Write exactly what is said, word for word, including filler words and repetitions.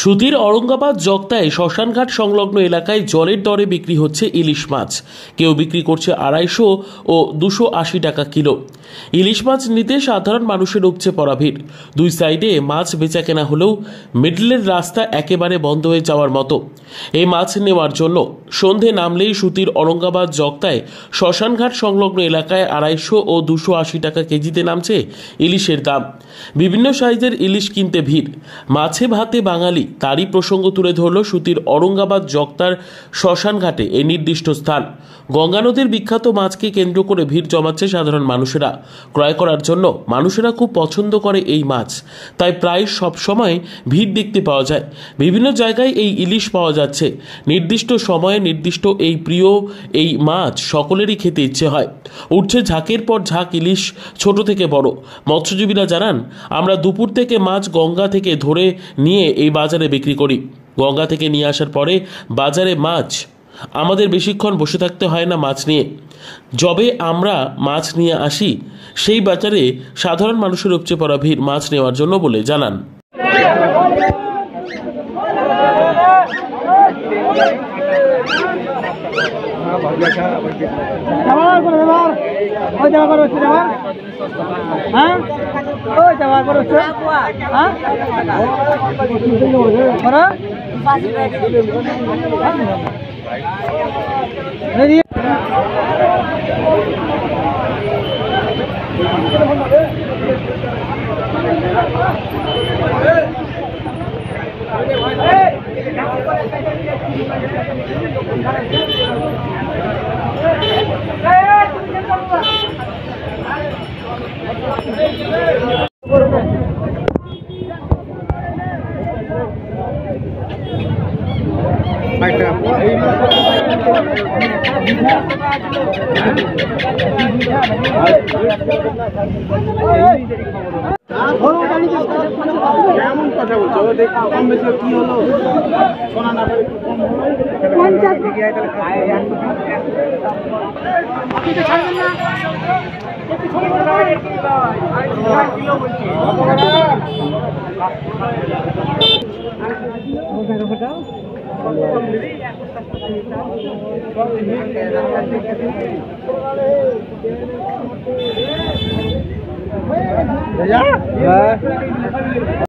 সুতির औरंगाबाद জগতায় শ্মশানঘাট সংলগ্ন এলাকায় জলের দরে বিক্রি হচ্ছে ইলিশ মাছ। কেউ বিক্রি করছে আড়াইশো ও দুশো আশি টাকা কিলো। ইলিশ মাছ নিতে সাধারণ মানুষের উপচে পড়া ভিড়। দুই সাইডে মাছ বেচা কেনা হলেও মিডলের রাস্তা একেবারে বন্ধ হয়ে যাওয়ার মতো। এই মাছ নেওয়ার জন্য সন্ধে নামলেই সুতির औरंगाबाद জগতায় শ্মশানঘাট সংলগ্ন এলাকায় আড়াইশো ও দুশো আশি টাকা কেজিতে নামছে ইলিশের দাম। বিভিন্ন সাইজের ইলিশ কিনতে ভিড়। মাছে ভাতে বাঙালি, তারই প্রসঙ্গ তুলে ধরল সুতির औरंगाबाद জগতার শ্মশানঘাটে এই নির্দিষ্ট স্থান। গঙ্গা নদীর বিখ্যাত মাছকে কেন্দ্র করে ভিড় জমাচ্ছে সাধারণ মানুষেরা। ক্রয় করার জন্য মানুষেরা খুব পছন্দ করে এই মাছ, তাই প্রায় সব সময় ভিড় দেখতে পাওয়া যায়। বিভিন্ন জায়গায় এই ইলিশ পাওয়া যাচ্ছে। নির্দিষ্ট সময়ে নির্দিষ্ট এই প্রিয় এই মাছ সকলেরই খেতে ইচ্ছে হয়। উঠছে ঝাঁকের পর ঝাঁক ইলিশ, ছোট থেকে বড়। মৎস্যজীবীরা জানান, আমরা দুপুর থেকে মাছ গঙ্গা থেকে ধরে নিয়ে এই বাজারে বিক্রি করি। গঙ্গা থেকে নিয়ে আসার পরে বাজারে মাছ আমাদের বেশিক্ষণ বসে থাকতে হয় না মাছ নিয়ে। যবে আমরা মাছ নিয়ে আসি সেই বাজারে সাধারণ মানুষের উপচে পড়া ভিড় মাছ নেওয়ার জন্য বলে জানান। Ya.